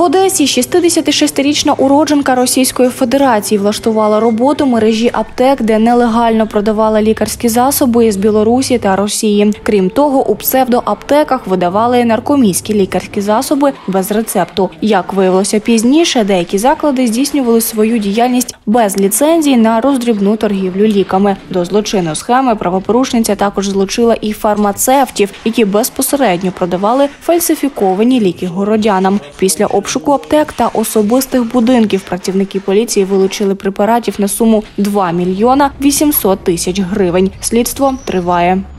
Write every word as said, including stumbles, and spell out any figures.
В Одесі шістдесятишестирічна уродженка Російської Федерації влаштувала роботу мережі аптек, де нелегально продавала лікарські засоби із Білорусі та Росії. Крім того, у псевдоаптеках видавали і наркомійські лікарські засоби без рецепту. Як виявилося пізніше, деякі заклади здійснювали свою діяльність без ліцензій на роздрібну торгівлю ліками. До злочинної схеми правопорушниця також злучила і фармацевтів, які безпосередньо продавали фальсифіковані ліки городянам. Після обшуку аптек та особистих будинків працівники поліції вилучили препаратів на суму два мільйона вісімсот тисяч гривень. Слідство триває.